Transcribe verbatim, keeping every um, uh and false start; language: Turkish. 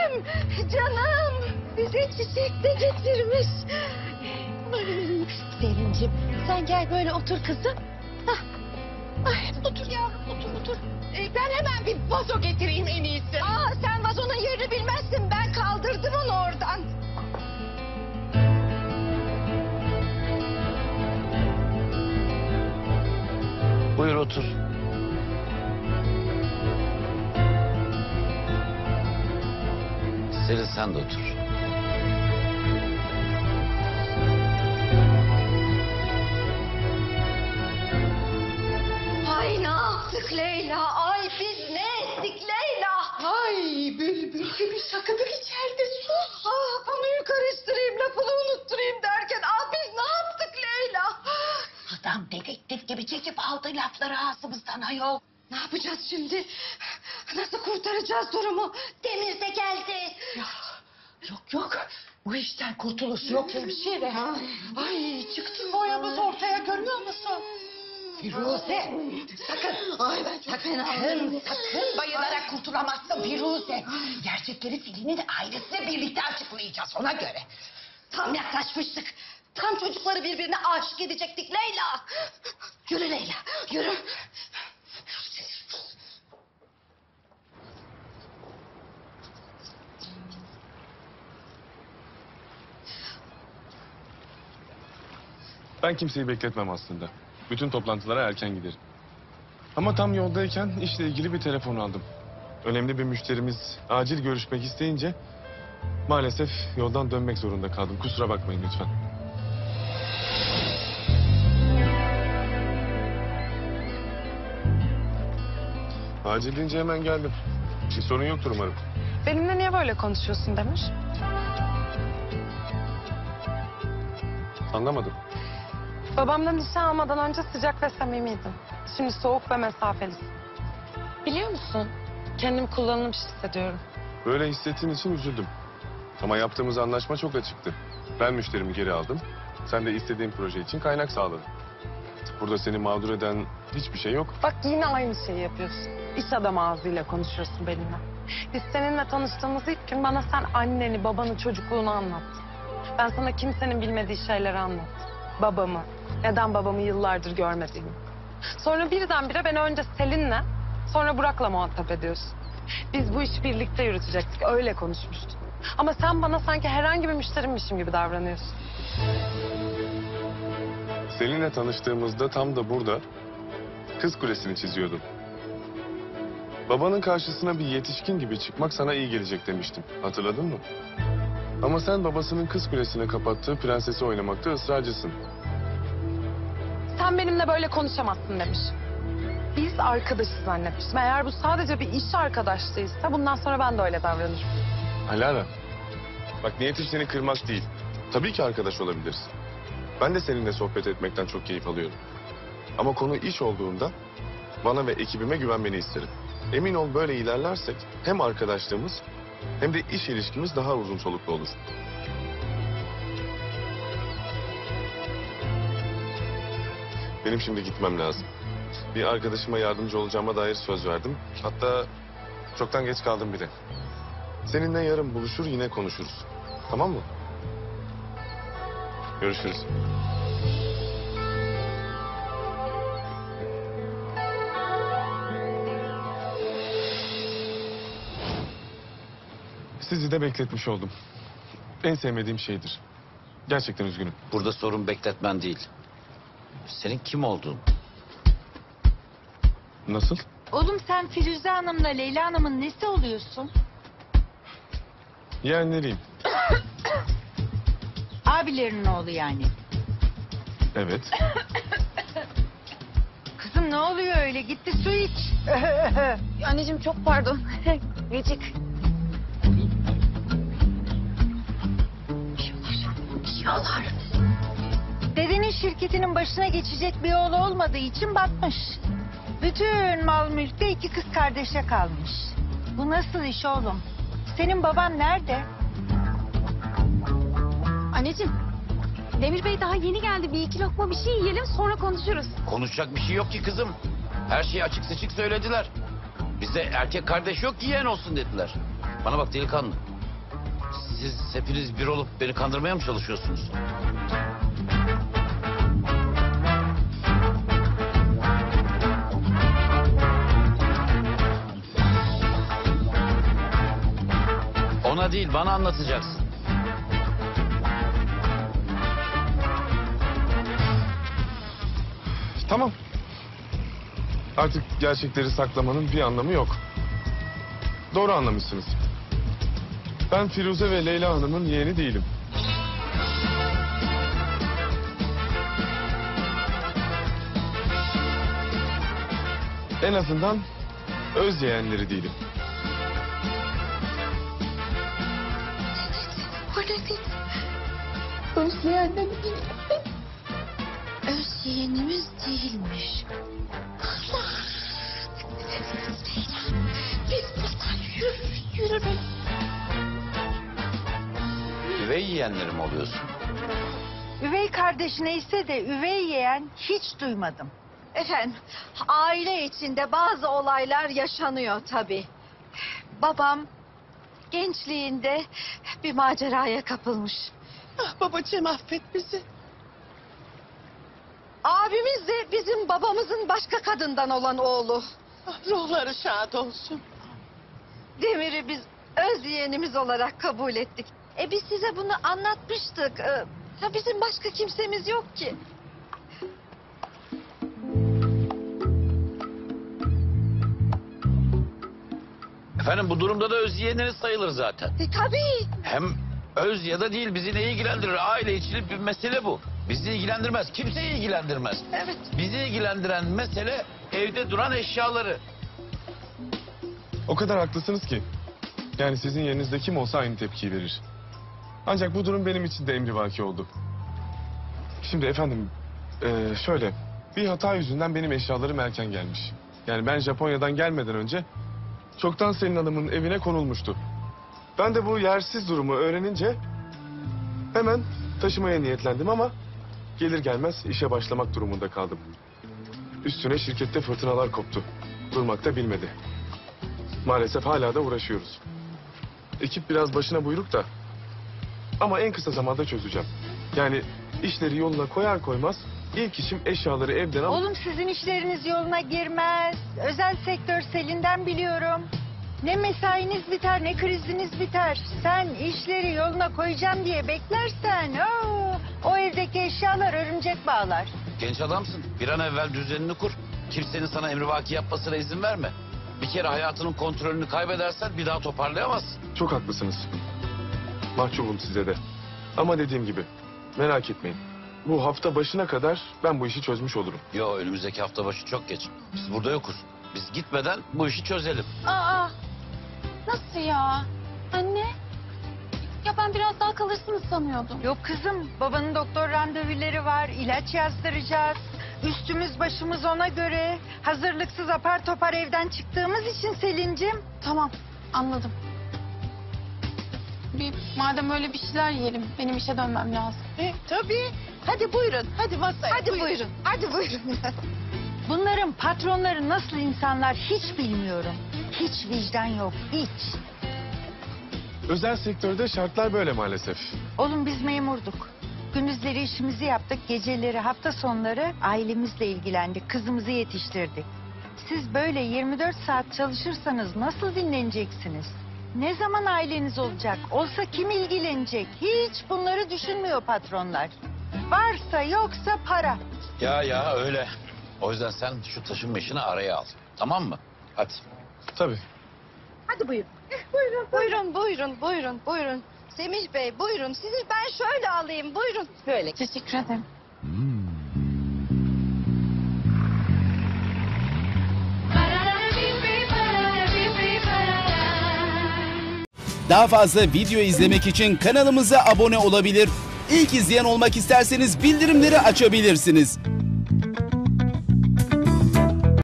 Annem, canım. Bize çiçek de getirmiş. Selin'cim sen gel böyle otur kızım. Hah. Ay, otur yavrum, otur otur. Ee, ben hemen bir vazo getireyim en iyisi. Aa, sen vazonun yerini bilmezsin. Ben kaldırdım onu oradan. Buyur otur. Selin sen de otur. Ay ne yaptık Leyla? Ay biz ne ettik Leyla? Ay bülbül gibi sakıdık içeride sus. Ah, konuyu karıştırayım, lafını unutturayım derken... Ah biz ne yaptık Leyla? Adam dedektif gibi çekip aldı lafları ağzımızdan ayol. Ne yapacağız şimdi? Nasıl kurtaracağız durumu? Demir de geldi. Yok yok bu işten kurtuluş yok hemşire. Ay çıktı boyamız ortaya görüyor musun? Firuze sakın. Ay ben çok fena Sakın oldum. sakın bayılarak kurtulamazsın Firuze. Gerçekleri Selin'in ailesiyle birlikte açıklayacağız ona göre. Tam yaklaşmıştık. Tam çocukları birbirine aşık edecektik Leyla. Yürü Leyla, yürü. Ben kimseyi bekletmem aslında. Bütün toplantılara erken giderim. Ama tam yoldayken işle ilgili bir telefon aldım. Önemli bir müşterimiz acil görüşmek isteyince maalesef yoldan dönmek zorunda kaldım. Kusura bakmayın lütfen. Acil deyince hemen geldim. Bir sorun yoktur umarım. Benimle niye böyle konuşuyorsun Demir? Anlamadım. Babamdan nişan almadan önce sıcak ve samimiydin. Şimdi soğuk ve mesafelisin. Biliyor musun? Kendimi kullanılmış hissediyorum. Böyle hissettiğin için üzüldüm. Ama yaptığımız anlaşma çok açıktı. Ben müşterimi geri aldım. Sen de istediğin proje için kaynak sağladın. Burada seni mağdur eden hiçbir şey yok. Bak yine aynı şeyi yapıyorsun. İş adamı ağzıyla konuşuyorsun benimle. Biz seninle tanıştığımız ilk gün bana sen anneni, babanı, çocukluğunu anlattın. Ben sana kimsenin bilmediği şeyleri anlattım. Babamı, neden babamı yıllardır görmediğimi. Sonra birdenbire beni önce Selin'le, sonra Burak'la muhatap ediyorsun. Biz bu işi birlikte yürütecektik, öyle konuşmuştuk. Ama sen bana sanki herhangi bir müşterimmişim gibi davranıyorsun. Seninle tanıştığımızda tam da burada Kız Kulesi'ni çiziyordum. Babanın karşısına bir yetişkin gibi çıkmak sana iyi gelecek demiştim. Hatırladın mı? Ama sen babasının Kız Kulesi'ne kapattığı prensesi oynamakta ısrarcısın. Sen benimle böyle konuşamazsın demiş. Biz arkadaşız zannetmiştim. Eğer bu sadece bir iş arkadaşlığıysa bundan sonra ben de öyle davranırım. Alara, bak niyetim seni kırmak değil. Tabii ki arkadaş olabiliriz. Ben de seninle sohbet etmekten çok keyif alıyorum. Ama konu iş olduğunda bana ve ekibime güvenmeni isterim. Emin ol böyle ilerlersek hem arkadaşlığımız hem de iş ilişkimiz daha uzun soluklu olur. Benim şimdi gitmem lazım. Bir arkadaşıma yardımcı olacağıma dair söz verdim. Hatta çoktan geç kaldım bile. Seninle yarın buluşur yine konuşuruz. Tamam mı? Görüşürüz. Sizi de bekletmiş oldum. En sevmediğim şeydir. Gerçekten üzgünüm. Burada sorun bekletmen değil. Senin kim olduğun. Nasıl? Oğlum sen Firuze Hanım'la Leyla Hanım'ın nesi oluyorsun? Yeğenleriyim. Abilerinin oğlu yani. Evet. Kızım ne oluyor öyle? Gitti su iç. Anneciğim çok pardon. Gıcık. Yaşıyorlar. Dedenin şirketinin başına geçecek bir oğlu olmadığı için batmış. Bütün mal mülk de iki kız kardeşe kalmış. Bu nasıl iş oğlum? Senin baban nerede? Anneciğim, Demir Bey daha yeni geldi. Bir iki lokma bir şey yiyelim sonra konuşuruz. Konuşacak bir şey yok ki kızım. Her şeyi açık seçik söylediler. Bize erkek kardeş yok ki yeğen olsun dediler. Bana bak delikanlı. Siz hepiniz bir olup beni kandırmaya mı çalışıyorsunuz? Ona değil, bana anlatacaksın. Tamam. Artık gerçekleri saklamanın bir anlamı yok. Doğru anlamışsınız. Ben Firuze ve Leyla Hanım'ın yeğeni değilim. En azından öz yeğenleri değilim. Özleyenler öz yeğenimiz değilmiş. Biz buradan yürürüz, yürürüz. Üvey yeğenlerim oluyorsun. Üvey kardeş neyse de üvey yeğen hiç duymadım. Efendim, aile içinde bazı olaylar yaşanıyor tabii. Babam gençliğinde bir maceraya kapılmış. Ah babacığım affet bizi. Abimiz de bizim babamızın başka kadından olan oğlu. Ah, ruhları şad olsun. Demir'i biz öz yeğenimiz olarak kabul ettik. E biz size bunu anlatmıştık. Ee, ya bizim başka kimsemiz yok ki. Efendim bu durumda da öz yeğeniniz sayılır zaten. E tabii. Hem öz ya da değil bizi ne ilgilendirir? Aile içi bir mesele bu. Bizi ilgilendirmez. Kimseyi ilgilendirmez. Evet. Bizi ilgilendiren mesele evde duran eşyaları. O kadar haklısınız ki. Yani sizin yerinizde kim olsa aynı tepkiyi verir. Ancak bu durum benim için de emrivaki oldu. Şimdi efendim, eee, şöyle. Bir hata yüzünden benim eşyalarım erken gelmiş. Yani ben Japonya'dan gelmeden önce çoktan Selin Hanım'ın evine konulmuştu. Ben de bu yersiz durumu öğrenince hemen taşımaya niyetlendim ama gelir gelmez işe başlamak durumunda kaldım. Üstüne şirkette fırtınalar koptu. Durmak da bilmedi. Maalesef hala da uğraşıyoruz. Ekip biraz başına buyruk da. Ama en kısa zamanda çözeceğim. Yani işleri yoluna koyar koymaz ilk işim eşyaları evden alıp... Oğlum sizin işleriniz yoluna girmez. Özel sektör Selin'den biliyorum. Ne mesainiz biter ne kriziniz biter. Sen işleri yoluna koyacağım diye beklersen... Oo, o evdeki eşyalar örümcek bağlar. Genç adamsın. Bir an evvel düzenini kur. Kimsenin sana emrivaki yapmasına izin verme. Bir kere hayatının kontrolünü kaybedersen bir daha toparlayamazsın. Çok haklısınız. Mahcubum size de. Ama dediğim gibi merak etmeyin. Bu hafta başına kadar ben bu işi çözmüş olurum. Yo önümüzdeki hafta başı çok geç. Biz burada yokuz. Biz gitmeden bu işi çözelim. Aa, nasıl ya? Anne? Ya ben biraz daha kalırsınız sanıyordum. Yok kızım, babanın doktor randevuları var, ilaç yazdıracağız. Üstümüz başımız ona göre. Hazırlıksız apar topar evden çıktığımız için Selin'cim. Tamam, anladım. Bir, madem öyle bir şeyler yiyelim, benim işe dönmem lazım. E, tabii. Hadi buyurun. Hadi masaya. Hadi buyurun. Hadi buyurun. Bunların patronları nasıl insanlar hiç bilmiyorum. Hiç vicdan yok, hiç. Özel sektörde şartlar böyle maalesef. Oğlum biz memurduk. Gündüzleri işimizi yaptık, geceleri, hafta sonları ailemizle ilgilendik, kızımızı yetiştirdik. Siz böyle yirmi dört saat çalışırsanız nasıl dinleneceksiniz? Ne zaman aileniz olacak? Olsa kim ilgilenecek? Hiç bunları düşünmüyor patronlar. Varsa yoksa para. Ya ya öyle. O yüzden sen şu taşınma işini araya al. Tamam mı? Hadi. Tabii. Hadi buyurun. Buyurun, buyurun, buyurun, buyurun, buyurun. Semih Bey, buyurun. Sizi ben şöyle alayım, buyurun. Böyle. Teşekkür ederim. Daha fazla video izlemek için kanalımıza abone olabilir. İlk izleyen olmak isterseniz bildirimleri açabilirsiniz.